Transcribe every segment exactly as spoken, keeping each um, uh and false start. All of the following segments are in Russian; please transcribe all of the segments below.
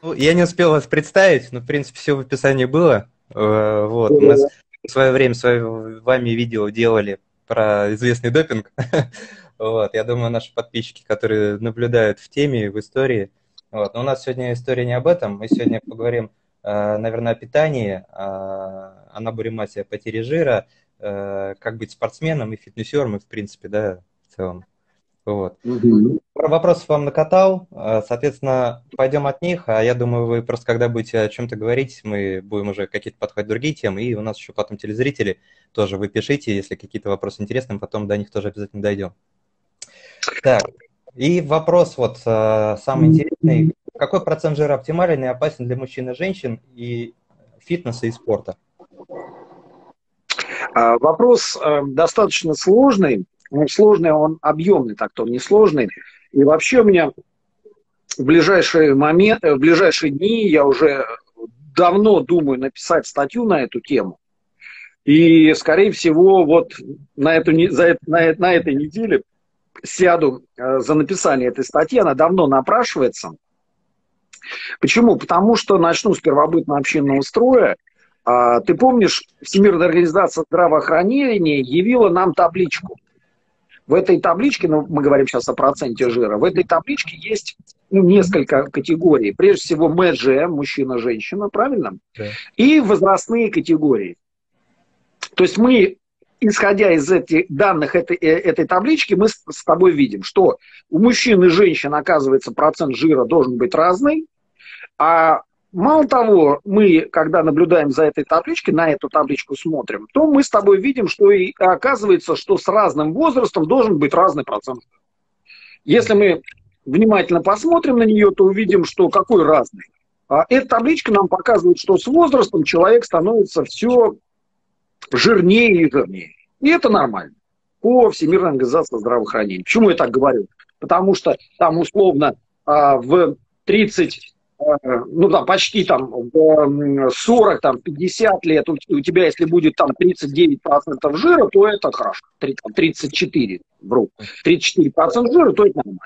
Ну, я не успел вас представить, но, в принципе, все в описании было. Э, Вот. Мы с- в свое время с вами вами видео делали про известный допинг. Вот. Я думаю, наши подписчики, которые наблюдают в теме, в истории. Вот. Но у нас сегодня история не об этом. Мы сегодня поговорим, э, наверное, о питании, о о наборе массы, о потере жира, э, как быть спортсменом и фитнесером, и, в принципе, да, в целом. Вот. Мгм. Пару вопросов вам накатал, э, соответственно, пойдем от них, а я думаю, вы просто когда будете о чем-то говорить, мы будем уже какие-то подходить другие темы, и у нас еще потом телезрители тоже вы пишите, если какие-то вопросы интересны, мы потом до них тоже обязательно дойдем. Так, и вопрос вот э, самый интересный. Какой процент жира оптимален и опасен для мужчин и женщин и фитнеса и спорта? А, Вопрос э, достаточно сложный. Ну, сложный, он объемный, так-то он не сложный. И вообще у меня в ближайшие моменты, в ближайшие дни я уже давно думаю написать статью на эту тему. И, скорее всего, вот на, эту, не- за, это- на, э- на этой неделе сяду э, за написание этой статьи. Она давно напрашивается. Почему? Потому что начну с первобытно-общинного строя. А, Ты помнишь, Всемирная организация здравоохранения явила нам табличку. В этой табличке, ну, мы говорим сейчас о проценте жира, в этой табличке есть ну, несколько категорий. Прежде всего, эм жэ, мужчина-женщина, правильно? Да. И возрастные категории. То есть мы, исходя из этих данных этой, э, этой таблички, мы с с тобой видим, что у мужчин и женщин, оказывается, процент жира должен быть разный. А мало того, мы, когда наблюдаем за этой табличкой, на эту табличку смотрим, то мы с тобой видим, что и оказывается, что с разным возрастом должен быть разный процент. Если мы внимательно посмотрим на нее, то увидим, что какой разный. А эта табличка нам показывает, что с возрастом человек становится все жирнее и жирнее. И это нормально. По Всемирной организации здравоохранения. Почему я так говорю? Потому что там условно а, в тридцать, а, ну да, почти там в сорок, там, пятьдесят лет у, у тебя, если будет там тридцать девять процентов жира, то это хорошо. тридцать четыре, вру. тридцать четыре процента жира, то это нормально.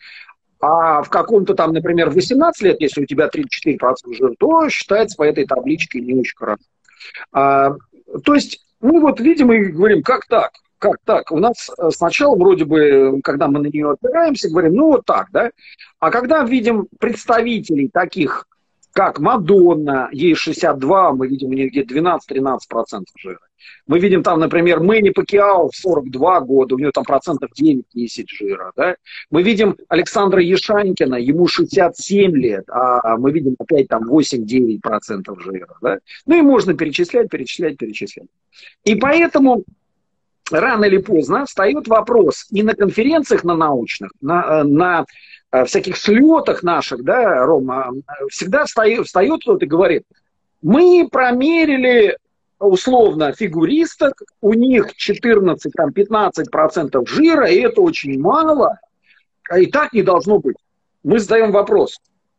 А в каком-то там, например, в восемнадцать лет, если у тебя тридцать четыре процента жира, то считается по этой табличке не очень хорошо. А, то есть, мы вот видим и говорим, как так? Как так? У нас сначала вроде бы, когда мы на нее опираемся, говорим, ну вот так, да? А когда видим представителей таких, как Мадонна, ей шестьдесят два, мы видим у нее где-то двенадцать-тринадцать процентов жира. Мы видим там, например, Мэнни Пакьяо в сорок два года, у нее там процентов девять-десять жира, да? Мы видим Александра Яшанькина, ему шестьдесят семь лет, а мы видим опять там восемь-девять процентов жира, да? Ну и можно перечислять, перечислять, перечислять. И поэтому рано или поздно встает вопрос и на конференциях на научных, на, на всяких слетах наших, да, Рома, всегда встает, встает кто-то и говорит, мы промерили условно фигуристок, у них четырнадцать-пятнадцать процентов жира, и это очень мало, и так не должно быть. Мы задаем вопрос,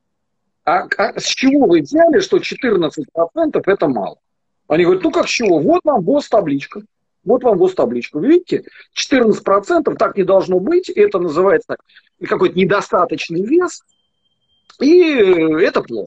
а, а с чего вы взяли, что четырнадцать процентов это мало? Они говорят, ну как с чего? Вот вам ГОС-табличка. Вот вам ГОС-табличка. Вы видите, четырнадцать процентов так не должно быть. Это называется какой-то недостаточный вес. И это плохо.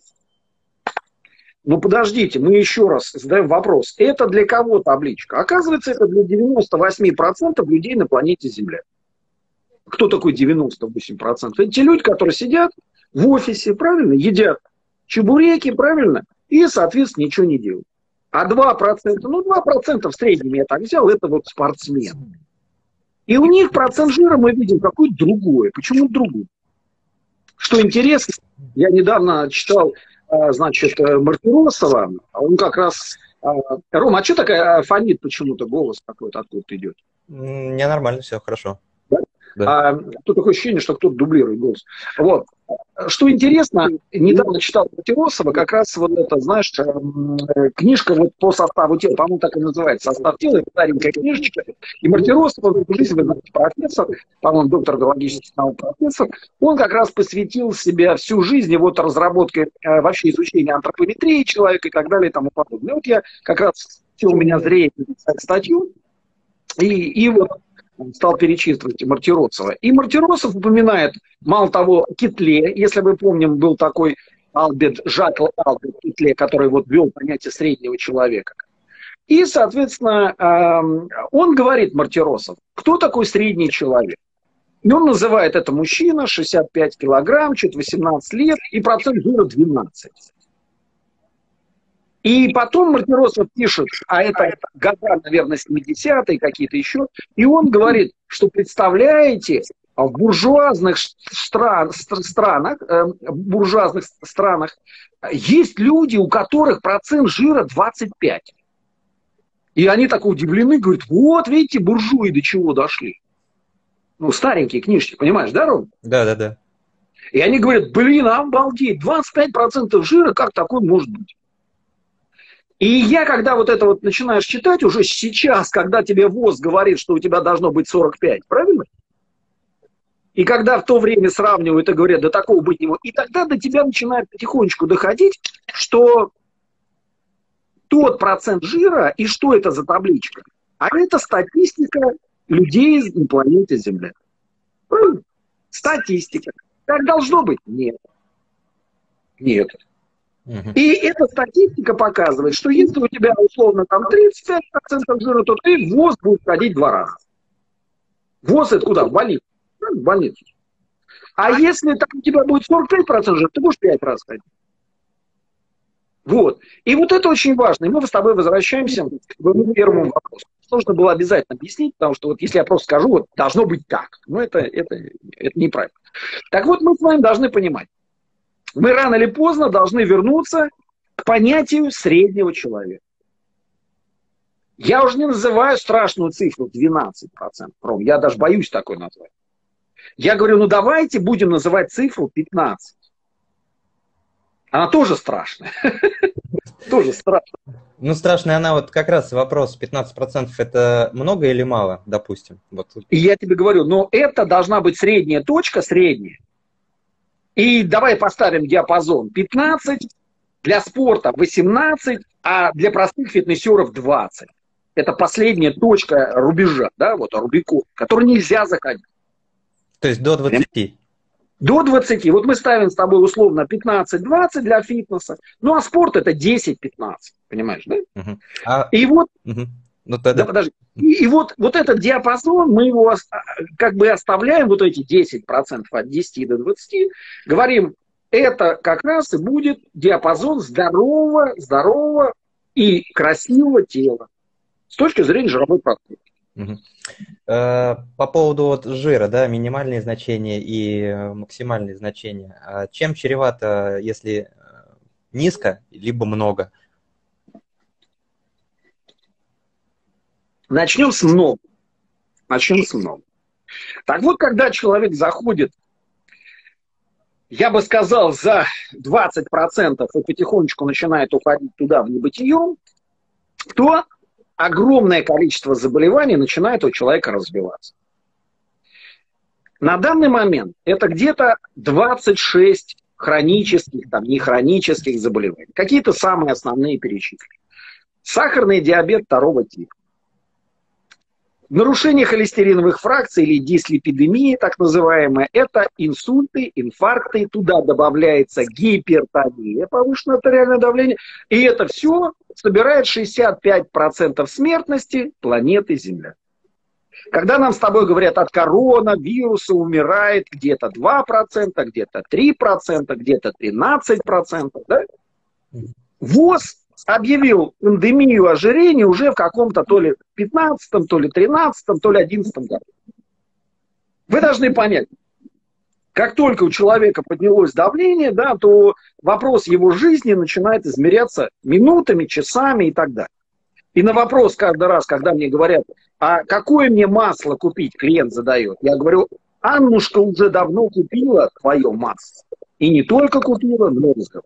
Но подождите, мы еще раз задаем вопрос. Это для кого табличка? Оказывается, это для девяноста восьми процентов людей на планете Земля. Кто такой девяносто восемь процентов? Это те люди, которые сидят в офисе, правильно, едят чебуреки, правильно, и, соответственно, ничего не делают. А два процента, ну два процента в среднем я так взял, это вот спортсмен. И у них процент жира мы видим какой-то другой. Почему другой? Что интересно, я недавно читал, значит, Мартиросова, он как раз... Рома, а что такая фонит почему-то, голос какой-то откуда-то идет? Не, нормально, все хорошо. Да? Да. А, тут такое ощущение, что кто-то дублирует голос. Вот. Что интересно, недавно читал Мартиросова, как раз вот это, знаешь, книжка вот по составу тела, по-моему, так и называется, состав тела, это старенькая книжечка. И Мартиросов, он в жизни, вы знаете, профессор, по-моему, доктор биологических наук, профессор, он как раз посвятил себя всю жизнь вот разработке, вообще изучения антропометрии человека и так далее и тому подобное. И вот я как раз, все у меня зрение написать статью, и, и вот стал перечислить Мартиросова. И Мартиросов упоминает, мало того, Китле, если вы помним, был такой Альберт, Жак Альберт Петле, который вот ввел понятие среднего человека. И, соответственно, он говорит, Мартиросов, кто такой средний человек? И он называет это мужчина, шестьдесят пять килограмм, чуть восемнадцать лет, и процент жира двенадцать. И потом Мартиросов пишет, а это года, наверное, семидесятые, какие-то еще, и он говорит, что, представляете, в буржуазных стран, странах, э, буржуазных странах есть люди, у которых процент жира двадцать пять. И они так удивлены, говорят, вот, видите, буржуи до чего дошли. Ну, старенькие книжки, понимаешь, да, Ром? Да, да, да. И они говорят, блин, обалдеть, двадцать пять процентов жира, как такое может быть? И я, когда вот это вот начинаешь читать, уже сейчас, когда тебе ВОЗ говорит, что у тебя должно быть сорок пять, правильно? И когда в то время сравнивают и говорят, да такого быть не может, и тогда до тебя начинает потихонечку доходить, что тот процент жира, и что это за табличка? А это статистика людей на планете Земля. Правильно? Статистика. Так должно быть? Нет. Нет. Угу. И эта статистика показывает, что если у тебя условно там тридцать пять процентов жира, то ты в ВОЗ будешь ходить два раза. ВОЗ это куда? В больницу. В больницу. А если там у тебя будет сорок пять процентов жира, ты будешь пять раз ходить. Вот. И вот это очень важно. И мы с тобой возвращаемся к первому вопросу. Нужно было обязательно объяснить, потому что вот если я просто скажу, вот должно быть так. Ну, это, это, это неправильно. Так вот, мы с вами должны понимать. Мы рано или поздно должны вернуться к понятию среднего человека. Я уже не называю страшную цифру двенадцать процентов. Ром, я даже боюсь такой назвать. Я говорю, ну давайте будем называть цифру пятнадцать. Она тоже страшная. Тоже страшно. Ну, страшная она вот как раз вопрос, пятнадцать процентов это много или мало, допустим? Вот. И я тебе говорю, но это должна быть средняя точка, средняя. И давай поставим диапазон пятнадцать, для спорта восемнадцать, а для простых фитнесеров двадцать. Это последняя точка рубежа, да, вот Рубикон, который нельзя заходить. То есть до двадцати? До двадцати. Вот мы ставим с тобой условно пятнадцать-двадцать для фитнеса. Ну, а спорт это десять-пятнадцать. Понимаешь, да? Угу. А... И вот... Угу. Ну, тогда... Да, подожди. И, и вот, вот этот диапазон, мы его как бы оставляем, вот эти десять процентов от десяти до двадцати, говорим, это как раз и будет диапазон здорового, здорового и красивого тела с точки зрения жировой процесса. Угу. По поводу вот жира, да, минимальные значения и максимальные значения. Чем чревато, если низко, либо много? Начнем с много. Начнем с много. Так вот, когда человек заходит, я бы сказал, за двадцать процентов и потихонечку начинает уходить туда, в небытие, то огромное количество заболеваний начинает у человека развиваться. На данный момент это где-то двадцать шесть хронических, там, нехронических заболеваний. Какие-то самые основные перечисления. Сахарный диабет второго типа. Нарушение холестериновых фракций или дислипидемия, так называемая, это инсульты, инфаркты, туда добавляется гипертония, повышенное артериальное давление, и это все собирает шестьдесят пять процентов смертности планеты Земля. Когда нам с тобой говорят, от коронавируса умирает где-то два процента, где-то три процента, где-то тринадцать процентов, да? ВОЗ объявил пандемию ожирения уже в каком-то то ли пятнадцатом, то ли тринадцатом, то ли одиннадцатом году. Вы должны понять, как только у человека поднялось давление, да, то вопрос его жизни начинает измеряться минутами, часами и так далее. И на вопрос каждый раз, когда мне говорят, а какое мне масло купить, клиент задает, я говорю, Аннушка уже давно купила твое масло. И не только купила, но и разговор.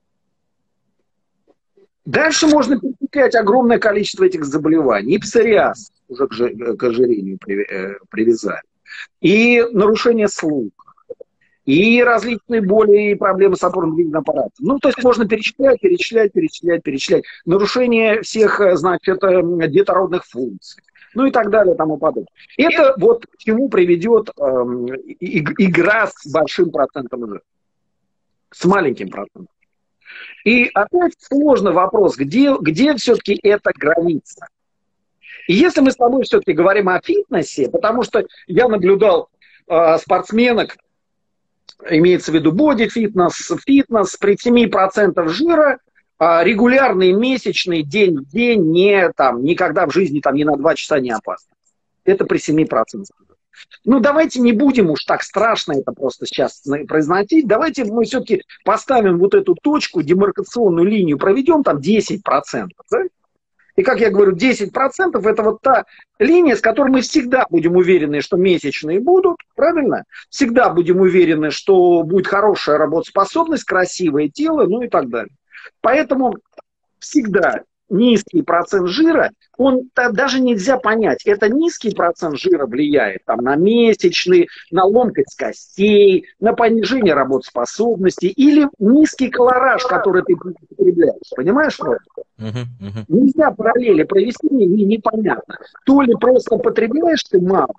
Дальше можно перечислять огромное количество этих заболеваний. И псориаз уже к ожирению привязали. И нарушение слуха. И различные боли и проблемы с опорно-двигательным аппаратом. Ну, то есть можно перечислять, перечислять, перечислять, перечислять. Нарушение всех, значит, детородных функций. Ну и так далее, тому подобное. Это вот к чему приведет э, игра с большим процентом жира. С маленьким процентом. И опять сложный вопрос, где, где все-таки эта граница? И если мы с тобой все-таки говорим о фитнесе, потому что я наблюдал э, спортсменок, имеется в виду боди-фитнес, фитнес при семи процентах жира, э, регулярный месячный день в день, не, там, никогда в жизни там, ни на два часа не опасно. Это при семи процентах. Ну, давайте не будем уж так страшно это просто сейчас произносить. Давайте мы все-таки поставим вот эту точку, демаркационную линию, проведем там десять процентов. Да? И, как я говорю, десять процентов это вот та линия, с которой мы всегда будем уверены, что месячные будут, правильно? Всегда будем уверены, что будет хорошая работоспособность, красивое тело, ну и так далее. Поэтому всегда низкий процент жира, он даже нельзя понять, это низкий процент жира влияет там, на месячные, на ломкость костей, на понижение работоспособности или низкий колораж, который ты потребляешь. Понимаешь, Ром? Uh-huh, uh-huh. Нельзя параллели провести, не, непонятно. То ли просто потребляешь ты мало,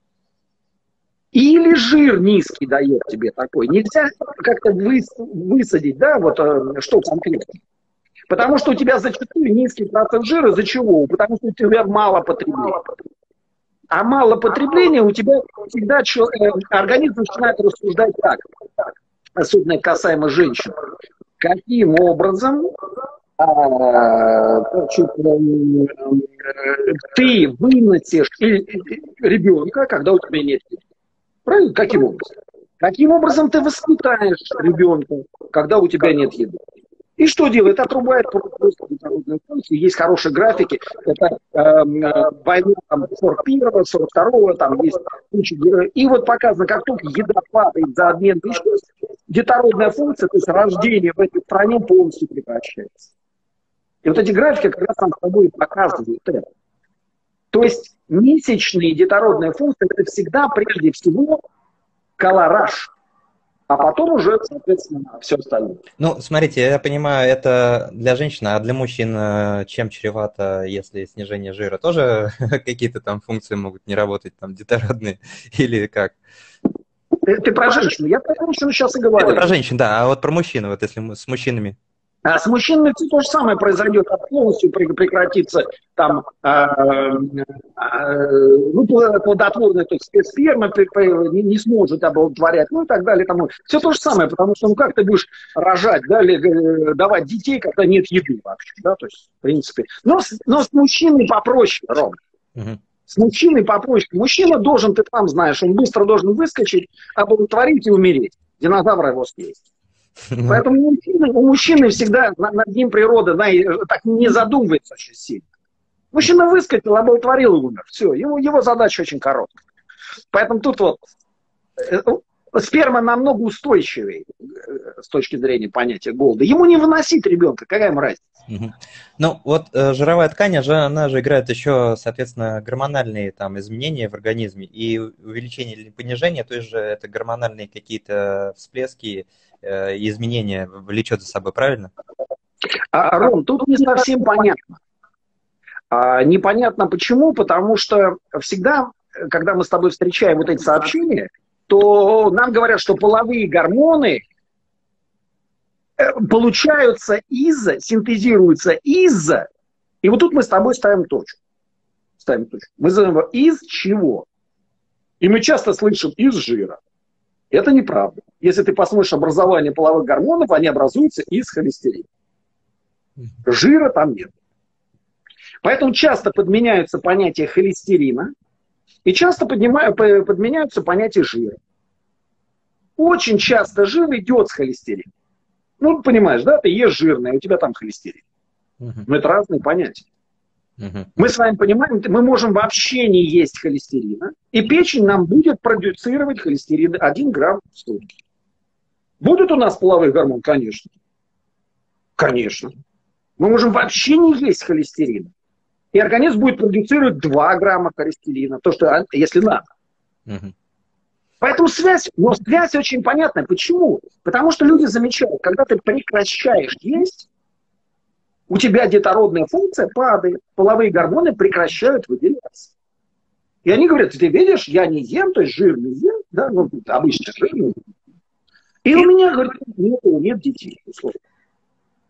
или жир низкий дает тебе такой. Нельзя как-то выс, высадить, да, вот что конкретно. Потому что у тебя зачастую низкий процент жира. Из-за чего? Потому что у тебя мало потребления. А мало потребления у тебя всегда организм начинает рассуждать так. Особенно касаемо женщин. Каким образом а, ты выносишь ребенка, когда у тебя нет еды? Правильно? Каким образом? Каким образом ты воспитаешь ребенка, когда у тебя нет еды? И что делает? Отрубает просто детородную функцию. Есть хорошие графики. Это э, война сорок первого, сорок второго, там есть куча. И вот показано, как только еда падает за обмен веществ, детородная функция, то есть рождение в этой стране полностью прекращается. И вот эти графики как раз там с тобой показывают это. То есть месячные детородные функции это всегда прежде всего колораж. А потом уже, соответственно, все остальное. Ну, смотрите, я понимаю, это для женщин, а для мужчин чем чревато, если снижение жира? Тоже какие-то там функции могут не работать, там, детородные или как? Ты, ты про женщину? Я про женщину сейчас и говорю. Это про женщин, да, а вот про мужчин, вот если мы с мужчинами. А с мужчинами то же самое произойдет, а полностью прекратится там э, э, ну, плодотворная, то есть сперма не, не сможет оплодотворять, ну и так далее. Тому. Все то же самое, потому что ну как ты будешь рожать, да, или давать детей, когда нет еды вообще, да, то есть в принципе. Но, но с мужчиной попроще, Ром. Угу. С мужчиной попроще. Мужчина должен, ты там знаешь, он быстро должен выскочить, оплодотворить и умереть. Динозавра его съесть. Поэтому у мужчины, у мужчины всегда над ним природа знаете, так не задумывается очень сильно. Мужчина выскочил, оплодотворил и умер. Все, его, его задача очень короткая. Поэтому тут вот сперма намного устойчивее с точки зрения понятия голода. Ему не выносить ребенка, какая ему разница? Угу. Ну вот э, жировая ткань, она же играет еще, соответственно, гормональные там изменения в организме и увеличение или понижение, то есть же это гормональные какие-то всплески, э, изменения влечет за собой, правильно? А, Ром, тут не совсем понятно. А, непонятно почему, потому что всегда, когда мы с тобой встречаем вот эти сообщения, то нам говорят, что половые гормоны получаются из-за, синтезируются из-за, и вот тут мы с тобой ставим точку. Ставим точку. Мы называем его из чего? И мы часто слышим из жира. Это неправда. Если ты посмотришь образование половых гормонов, они образуются из холестерина. Жира там нет. Поэтому часто подменяются понятия холестерина, и часто поднимаю, подменяются понятия жира. Очень часто жир идет с холестерином. Ну, понимаешь, да, ты ешь жирное, у тебя там холестерин. Uh-huh. Но это разные понятия. Uh-huh. Мы с вами понимаем, мы можем вообще не есть холестерина, и печень нам будет продуцировать холестерин один грамм в сутки. Будут у нас половые гормоны? Конечно. Конечно. Мы можем вообще не есть холестерина. И организм будет продуцировать два грамма холестерина, то, что, если надо. Uh-huh. Поэтому связь, но связь очень понятная. Почему? Потому что люди замечают, когда ты прекращаешь есть, у тебя детородная функция падает, половые гормоны прекращают выделяться. И они говорят, ты видишь, я не ем, то есть жир не ем, да, ну, обычно жир не ем. И у меня, говорит, нет, нет детей, условно.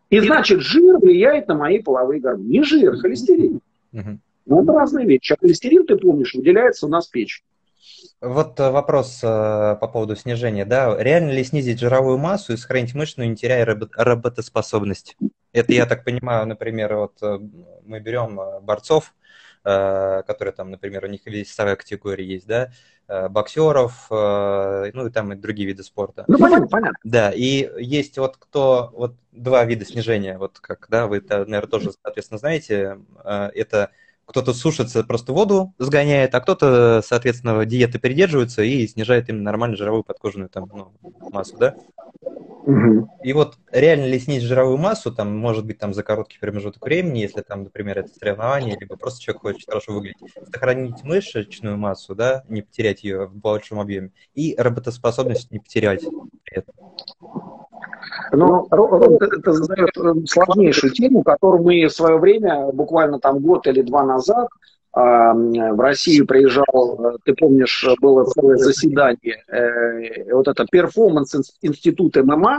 И значит, жир влияет на мои половые гормоны. Не жир, а холестерин. Угу. Ну, это разные вещи. А холестерин, ты помнишь, выделяется у нас в печени. Вот вопрос по поводу снижения, да, реально ли снизить жировую массу и сохранить мышцу, не теряя работоспособность? Это, я так понимаю, например, вот мы берем борцов, которые там, например, у них весовая категория есть, да, боксеров, ну и там и другие виды спорта. Ну, понятно, понятно. Да, и есть вот кто, вот два вида снижения, вот как, да, вы, наверное, тоже, соответственно, знаете, это... Кто-то сушится, просто воду сгоняет, а кто-то, соответственно, диеты придерживается и снижает именно нормальную жировую подкожную там, ну, массу, да? Угу. И вот реально ли снизить жировую массу, там, может быть, там, за короткий промежуток времени, если там, например, это соревнование, либо просто человек хочет хорошо выглядеть, сохранить мышечную массу, да, не потерять ее в большом объеме, и работоспособность не потерять при этом. Но Ром, это задает сложнейшую тему, которую мы в свое время, буквально там год или два назад, в Россию приезжал, ты помнишь, было целое заседание, вот это перформанс-институт ММА,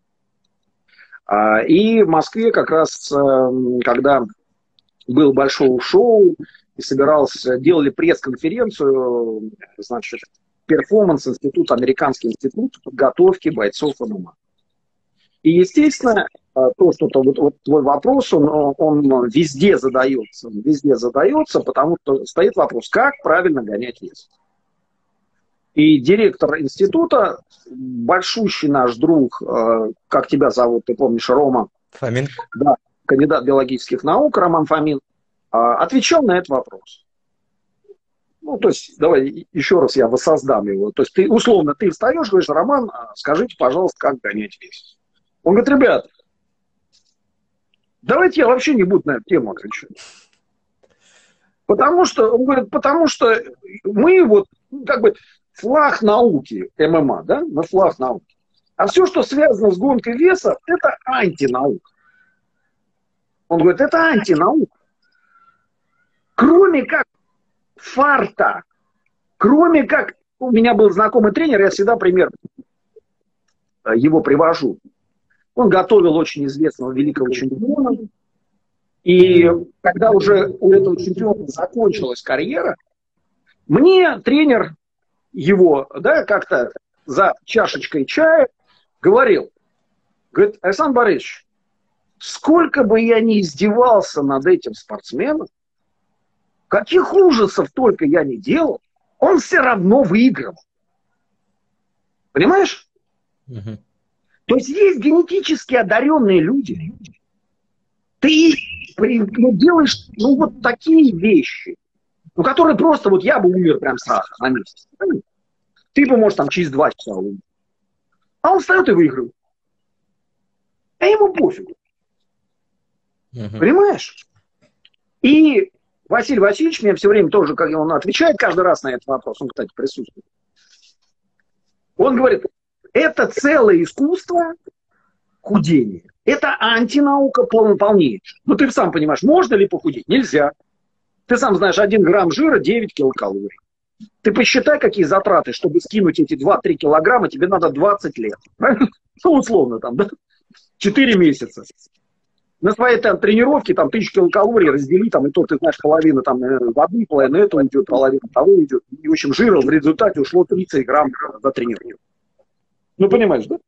и в Москве как раз, когда было большое шоу, и собирался, делали пресс-конференцию, значит, перформанс-институт, американский институт подготовки бойцов ММА. И, естественно, то, что -то, вот, вот твой вопрос, он, он везде задается, везде задается, потому что стоит вопрос, как правильно гонять вес. И директор института, большущий наш друг, как тебя зовут, ты помнишь, Рома? Фомин. Да, кандидат биологических наук Роман Фомин, отвечал на этот вопрос. Ну, то есть, давай еще раз я воссоздам его. То есть, ты, условно, ты встаешь, говоришь, Роман, скажите, пожалуйста, как гонять вес. Он говорит, ребят, давайте я вообще не буду на эту тему отвечать. Потому что, он говорит, потому что мы вот, как бы, флаг науки ММА, да, мы флаг науки. А все, что связано с гонкой веса, это антинаука. Он говорит, это антинаука. Кроме как фарта, кроме как, у меня был знакомый тренер, я всегда пример его привожу. Он готовил очень известного великого чемпиона. И когда уже у этого чемпиона закончилась карьера, мне тренер его, да, как-то за чашечкой чая говорил, говорит, Александр Борисович, сколько бы я ни издевался над этим спортсменом, каких ужасов только я не делал, он все равно выиграл. Понимаешь? Угу. То есть есть генетически одаренные люди. Ты ну, делаешь ну, вот такие вещи, ну, которые просто, вот я бы умер прям сразу на месте. Ты бы, может, там через два часа умер. А он встает и выигрывает. А ему пофигу. Угу. Понимаешь? И Василий Васильевич мне все время тоже, как он отвечает каждый раз на этот вопрос, он, кстати, присутствует. Он говорит, это целое искусство худения. Это антинаука полнейшая. Ну, ты сам понимаешь, можно ли похудеть? Нельзя. Ты сам знаешь, один грамм жира девять килокалорий. Ты посчитай, какие затраты, чтобы скинуть эти два-три килограмма, тебе надо двадцать лет. Правильно? Ну, условно там, да? четыре месяца. На своей там тренировке там тысячу килокалорий раздели, там, и то, ты знаешь, половина там воды, половина этого идет, половина того идет. И, в общем, жира в результате ушло тридцать грамм за тренировку. Ну, понимаешь, да?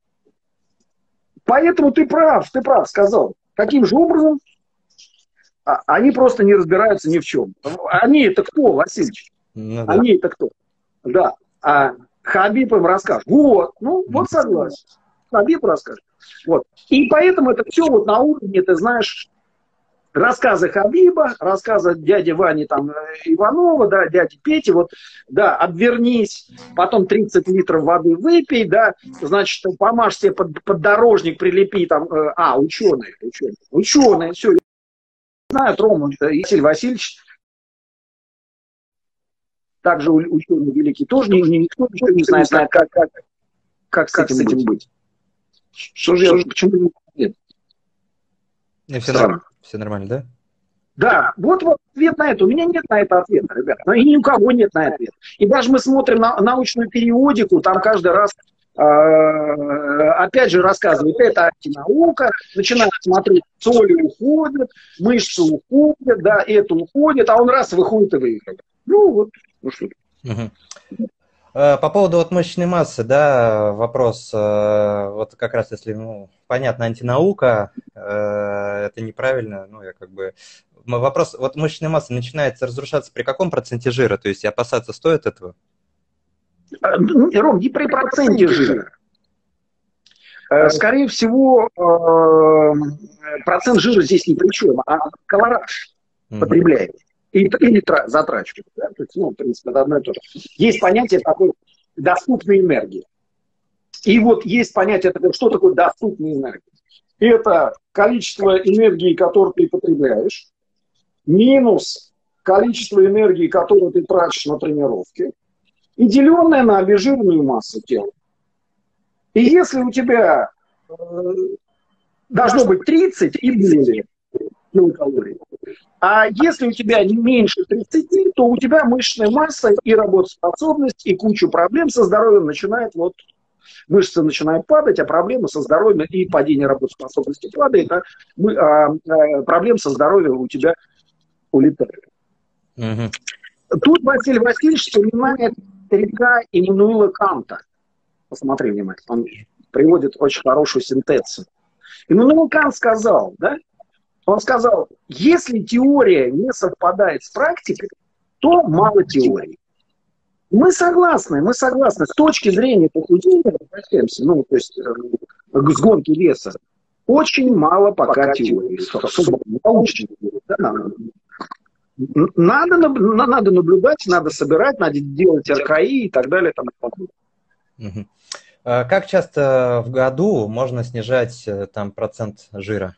Поэтому ты прав, ты прав, сказал. Каким же образом? А, они просто не разбираются ни в чем. Они это кто, Васильевич? Ну, да. Они это кто? Да. А Хабиб им расскажет. Вот, ну, вот согласен. Хабиб расскажет. Вот. И поэтому это все вот на уровне, ты знаешь, рассказы Хабиба, рассказы дяди Вани там, Иванова, да, дяди Пети, вот, да, обвернись, потом тридцать литров воды выпей, да, значит, помажь себе под, поддорожник, прилепи там, э, а, ученые, ученые, ученые, все, знают, Рома, Василий Васильевич, также ученый великий, тоже не, не, никто ничего не знает, знает как, как, как, как с этим быть. быть. Что же я, почему нет? И все, нормально, все нормально, да? Да, вот, вот ответ на это. У меня нет на это ответа, ребят. И ни у кого нет на это ответа. И даже мы смотрим на научную периодику, там каждый раз опять же рассказывает, это антинаука, начинает смотреть, соли уходят, мышцы уходят, да, это уходит, а он раз выходит и выигрывает. Ну вот, ну что. Угу. По поводу вот мышечной массы, да, вопрос, вот как раз если, ну, понятно, антинаука, это неправильно, ну, я как бы... Вопрос, вот мышечная масса начинается разрушаться при каком проценте жира? То есть опасаться стоит этого? Ром, не при проценте жира. Скорее всего, процент жира здесь ни при чем, а колораж mm-hmm. потребляет. Или затрачивает. Да? То есть, ну, в принципе, это одно и то же. Есть понятие такой доступной энергии. И вот есть понятие такое, что такое доступная энергия. Это количество энергии, которую ты потребляешь, минус количество энергии, которую ты тратишь на тренировки, и деленное на обезжиренную массу тела. И если у тебя э, должно быть тридцать и более килокалорий, а если у тебя не меньше тридцати, то у тебя мышечная масса и работоспособность, и кучу проблем со здоровьем начинает, вот, мышцы начинают падать, а проблемы со здоровьем и падение работоспособности падает, а, мы, а, а проблем со здоровьем у тебя улетают. Mm-hmm. Тут Василий Васильевич вспоминает старика Иммануила Канта. Посмотри внимательно, он приводит очень хорошую синтезию. Иммануил Кант сказал, да, он сказал, если теория не совпадает с практикой, то мало теории. Мы согласны, мы согласны. С точки зрения похудения, ну, то есть с гонки веса, очень мало пока теории. Надо, надо наблюдать, надо собирать, надо делать РКИ и так далее. Там, угу. Как часто в году можно снижать там процент жира?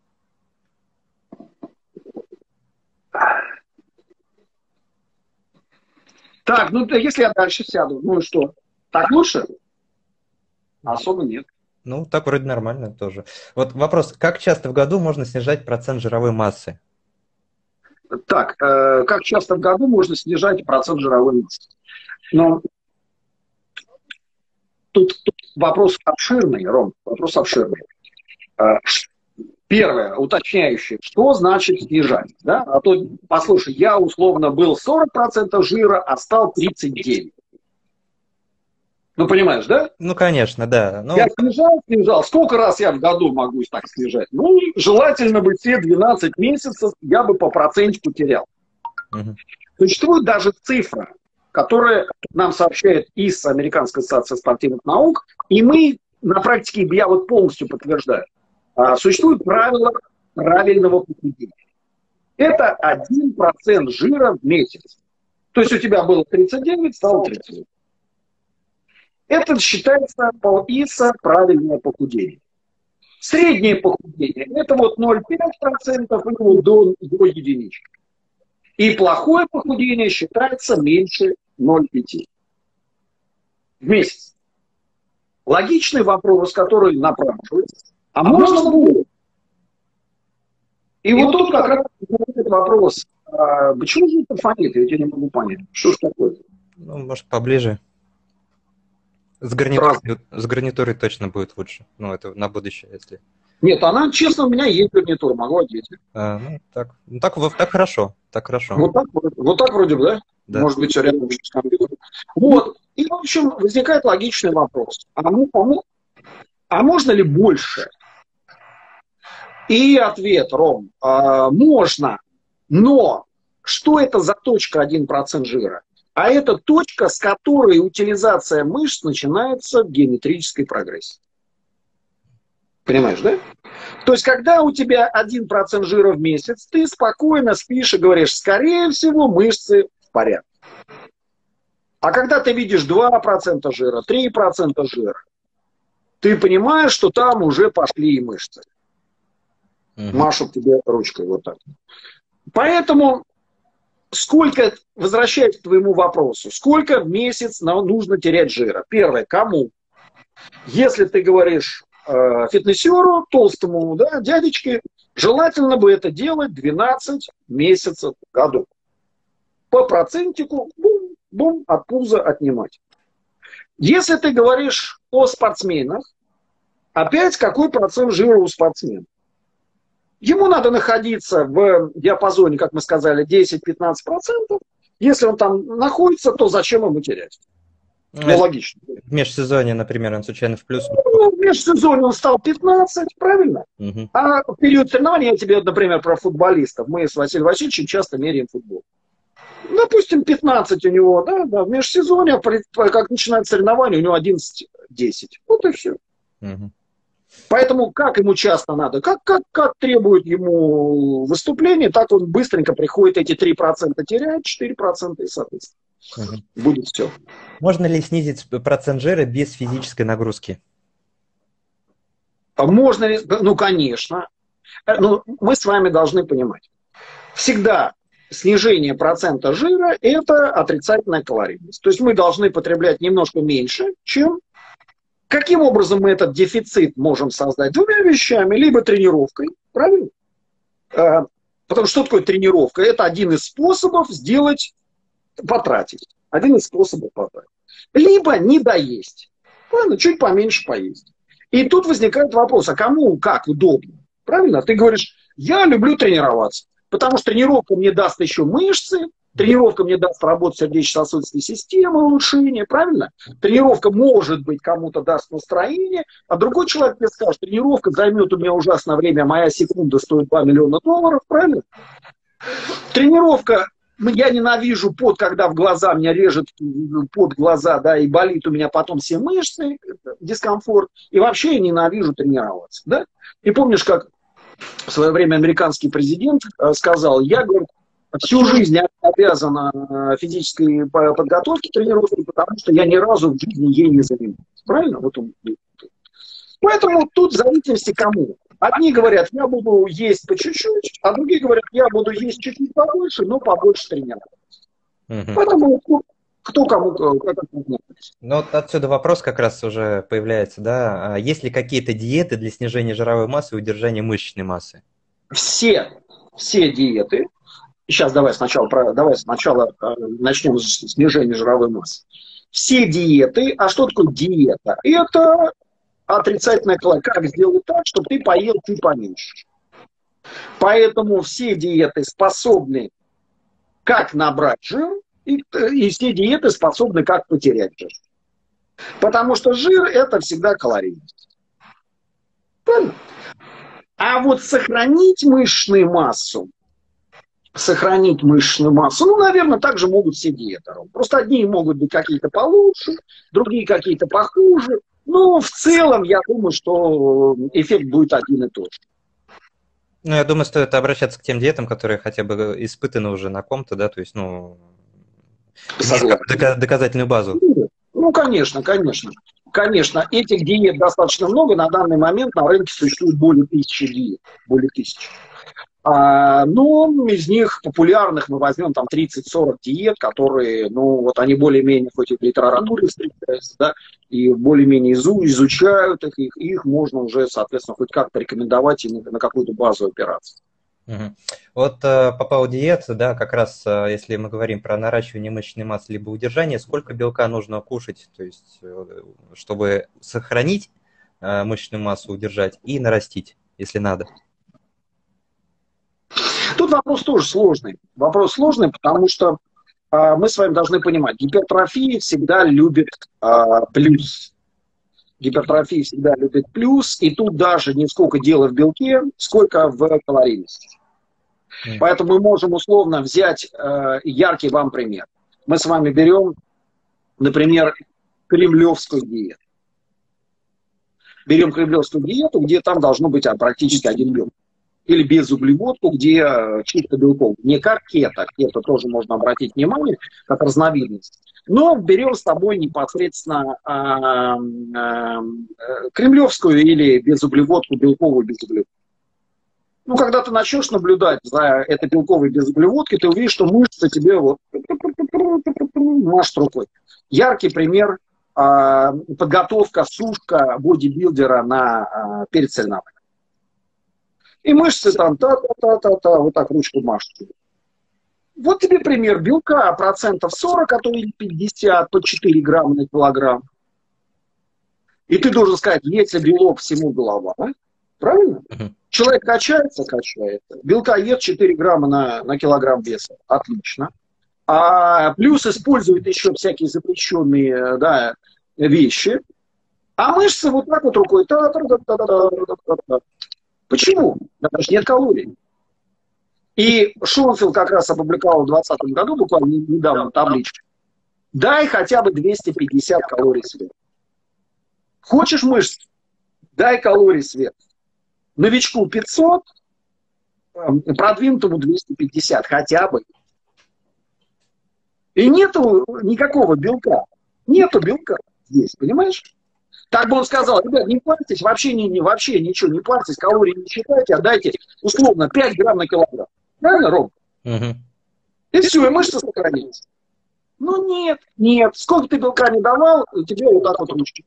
Так, ну если я дальше сяду, ну и что? Так лучше? Особо нет. Ну, так вроде нормально тоже. Вот вопрос, как часто в году можно снижать процент жировой массы? Так, э, как часто в году можно снижать процент жировой массы? Но тут, тут вопрос обширный, Ром, вопрос обширный. Э, Первое, уточняющее, что значит снижать? Да? А то, послушай, я условно был сорок процентов жира, а стал тридцать девять процентов. Ну, понимаешь, да? Ну, конечно, да. Но... Я снижал, снижал. Сколько раз я в году могу так снижать? Ну, желательно бы все двенадцать месяцев я бы по процентику терял. Угу. Существует даже цифра, которая нам сообщает из Американской ассоциации спортивных наук, и мы на практике, я вот полностью подтверждаю, существует правило правильного похудения. Это один процент жира в месяц. То есть у тебя было тридцать девять, стало тридцать девять. Это считается по ИСа правильное похудение. Среднее похудение – это вот ноль целых пять десятых процента или до, до единички. И плохое похудение считается меньше ноль целых пять десятых в месяц. Логичный вопрос, который напрашивается. А, а можно будет? И, И вот тут как раз этот вопрос. А, почему же это фонит? Я не могу понять. Что ж такое? Ну, может, поближе. С гарнитурой, с гарнитурой точно будет лучше. Ну, это на будущее, если... Нет, она, честно, у меня есть гарнитура, могу одеть. А, ну, так, ну, так, так хорошо, так хорошо. Вот так, вот так вроде бы, да? Да. Может быть, рядом с компьютером. Вот. И, в общем, возникает логичный вопрос. А, ну, а, а можно ли больше? И ответ, Ром, а, можно, но что это за точка один процент жира? А это точка, с которой утилизация мышц начинается в геометрической прогрессии. Понимаешь, да? То есть, когда у тебя один процент жира в месяц, ты спокойно спишь и говоришь, скорее всего, мышцы в порядке. А когда ты видишь два процента жира, три процента жира, ты понимаешь, что там уже пошли и мышцы. Mm-hmm. Машут тебе ручкой вот так. Поэтому... Сколько, возвращаясь к твоему вопросу, сколько в месяц нам нужно терять жира? Первое, кому? Если ты говоришь э, фитнесеру, толстому, да, дядечке, желательно бы это делать двенадцать месяцев в году. По процентику, бум, бум, от пуза отнимать. Если ты говоришь о спортсменах. Опять какой процент жира у спортсмена? Ему надо находиться в диапазоне, как мы сказали, десять-пятнадцать процентов. Если он там находится, то зачем ему терять? Ну, логично. В межсезонье, например, он случайно в плюс. Ну, в межсезонье он стал пятнадцать, правильно? Угу. А в период соревнований, я тебе, например, про футболистов. Мы с Василием Васильевичем часто меряем футбол. Допустим, пятнадцать у него, да, да, в межсезонье, как начинает соревнование, у него одиннадцать-десять. Вот и все. Угу. Поэтому как ему часто надо, как, как, как требует ему выступление, так он быстренько приходит, эти три процента теряет, четыре процента и, соответственно, угу. будет все. Можно ли снизить процент жира без физической нагрузки? Можно ли? Ну, конечно. Ну, мы с вами должны понимать. Всегда снижение процента жира – это отрицательная калорийность. То есть мы должны потреблять немножко меньше, чем... Каким образом мы этот дефицит можем создать? Двумя вещами. Либо тренировкой, правильно? Потому что что такое тренировка? Это один из способов сделать, потратить. Один из способов потратить. Либо не доесть. Правильно? Чуть поменьше поесть. И тут возникает вопрос, а кому как удобно? Правильно? Ты говоришь, я люблю тренироваться, потому что тренировка мне даст еще мышцы, тренировка мне даст работу сердечно-сосудистой системы, улучшение, правильно? Тренировка, может быть, кому-то даст настроение, а другой человек мне скажет, тренировка займет у меня ужасное время, моя секунда стоит два миллиона долларов, правильно? Тренировка, я ненавижу пот, когда в глаза меня режет под глаза, да, и болит у меня потом все мышцы, дискомфорт, и вообще я ненавижу тренироваться, да? И помнишь, как в свое время американский президент сказал, я, говорю, всю жизнь я обязан физической подготовке, тренировке, потому что я ни разу в жизни ей не занимался. Правильно? Вот он. Поэтому тут в зависимости кому. Одни говорят, я буду есть по чуть-чуть, а другие говорят, я буду есть чуть-чуть побольше, но побольше тренироваться. Угу. Поэтому кто кому как это относится. Ну вот отсюда вопрос как раз уже появляется, да? Есть ли какие-то диеты для снижения жировой массы и удержания мышечной массы? Все, все диеты. Сейчас давай сначала, давай сначала э, начнем с снижения жировой массы. Все диеты, а что такое диета? Это отрицательная калория. Как сделать так, чтобы ты поел чуть поменьше? Поэтому все диеты способны как набрать жир, и, и все диеты способны как потерять жир. Потому что жир это всегда калорийность. Правильно? А вот сохранить мышечную массу, сохранить мышечную массу, ну, наверное, также могут все диеты. Просто одни могут быть какие-то получше, другие какие-то похуже. Но в целом, я думаю, что эффект будет один и тот же. Ну, я думаю, стоит обращаться к тем диетам, которые хотя бы испытаны уже на ком-то, да, то есть, ну, доказательную базу. Ну, конечно, конечно. Конечно, этих диет достаточно много. На данный момент на рынке существует более тысячи диет. Более тысячи. А, но из них популярных мы возьмем там тридцать-сорок диет, которые, ну, вот они более-менее, хоть и в литературе встречаются, да, и более-менее изу, изучают их, их, их можно уже, соответственно, хоть как-то рекомендовать и на, на какую-то базу опираться. Угу. Вот э, по поводу диет, да, как раз, э, если мы говорим про наращивание мышечной массы либо удержание, сколько белка нужно кушать, то есть, э, чтобы сохранить э, мышечную массу, удержать и нарастить, если надо? Тут вопрос тоже сложный. Вопрос сложный, потому что э, мы с вами должны понимать, гипертрофия всегда любит э, плюс. Гипертрофия всегда любит плюс, и тут даже не сколько дела в белке, сколько в калорийности. Mm. Поэтому мы можем условно взять э, яркий вам пример. Мы с вами берем, например, кремлевскую диету. Берем кремлевскую диету, где там должно быть а, практически один белок. Или безуглеводку, где чисто белков. Не как кето. Кето тоже можно обратить внимание, как разновидность. Но берем с тобой непосредственно а, а, кремлевскую или безуглеводку, белковую безуглеводку. Ну, когда ты начнешь наблюдать за этой белковой безуглеводкой, ты увидишь, что мышцы тебе вот машут рукой. Яркий пример а, подготовка, сушка бодибилдера на, а, перед соревнованием. И мышцы там та-та-та-та-та, вот так ручку машут. Вот тебе пример белка процентов сорок, а то и пятьдесят, по четыре грамма на килограмм. И ты должен сказать, если белок, всему голова. Правильно? Uh-huh. Человек качается, качается. Белка ест четыре грамма на, на килограмм веса. Отлично. А плюс использует еще всякие запрещенные, да, вещи. А мышцы вот так вот рукой. Та-та-та-та-та-та-та-та. Почему? Потому что нет калорий. И Шонфилд как раз опубликовал в двадцатом году, буквально недавно, табличку. Дай хотя бы двести пятьдесят калорий сверху. Хочешь мышц? Дай калорий сверху. Новичку пятьсот, продвинутому двести пятьдесят хотя бы. И нету никакого белка. Нету белка здесь, понимаешь? Так бы он сказал, ребят, не парьтесь, вообще, не, не, вообще ничего, не парьтесь, калорий не считайте, отдайте условно пять грамм на килограмм. Правильно, Ром? Угу. И все, и мышцы сохранятся. Ну нет, нет. Сколько ты белка не давал, тебе вот так вот ручки.